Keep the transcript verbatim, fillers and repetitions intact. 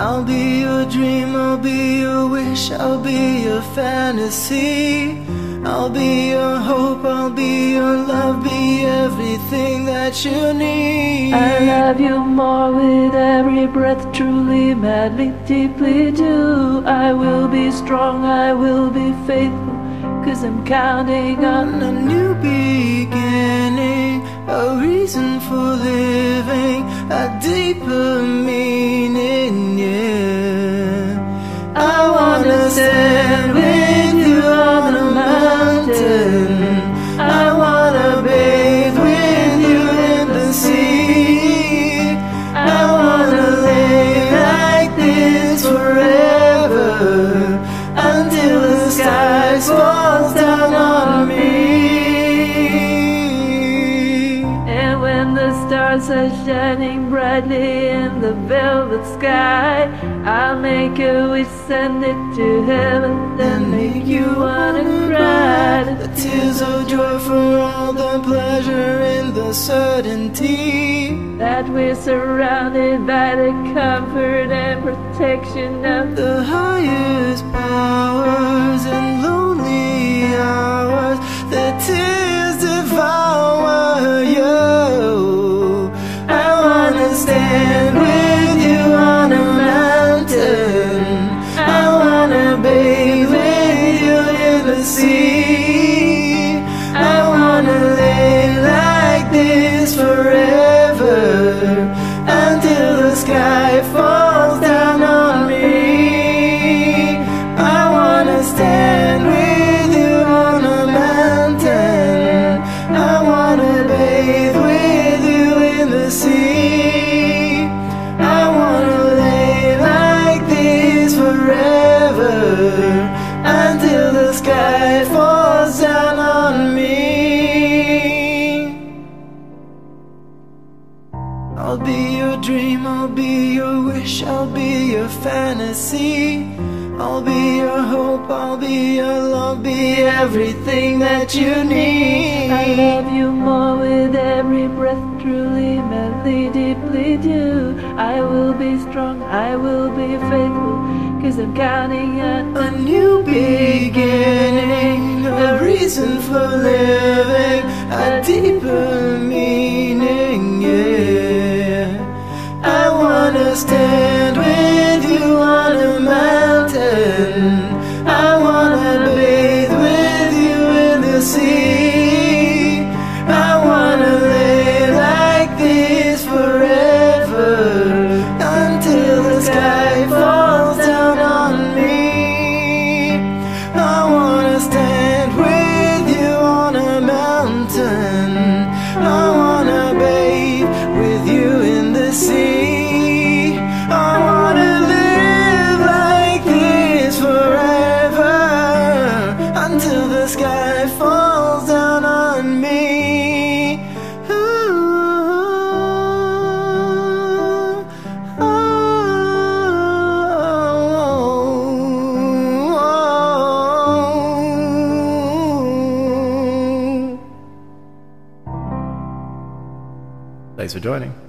I'll be your dream, I'll be your wish, I'll be your fantasy. I'll be your hope, I'll be your love, be everything that you need. I love you more with every breath, truly, madly, deeply do. I will be strong, I will be faithful, 'cause I'm counting on a new beginning, a reason for living, a deeper meaning, yeah. I wanna stand with you on a mountain, I wanna bathe with you in the sea. I wanna lay like this forever, until the sky falls down on me. And when the stars are shining brightly in the velvet sky, I'll make a wish, send it to heaven, then make you wanna cry. The tears of joy for all the pleasure in the certainty that we're surrounded by the comfort and protection of the highest powers. In lonely hours, the tears devour you. I wanna stand with you on a mountain, I wanna bathe with you in the sea. I wanna lay like this forever, until the sky falls down on me. I wanna stand with you on a mountain, I wanna bathe with you in the sea. I wanna lay like this forever, until the sky falls down on me. I'll be your dream, I'll be your wish, I'll be your fantasy. I'll be your hope, I'll be your love, be everything that you need. I love you more with every breath, truly, madly, deeply do. I will be strong, I will be faithful, 'cause I'm counting on a new beginning, a reason for living, a deeper meaning, yeah. I wanna stand with you on a mountain, I wanna bathe with you in the sea. I wanna lay like this forever, until the sky falls down on me. I wanna stand with you on a mountain, I wanna bathe with you in the sea. I wanna live like this forever, until the sky falls down on me. Ooh, oh, oh, oh. Thanks for joining.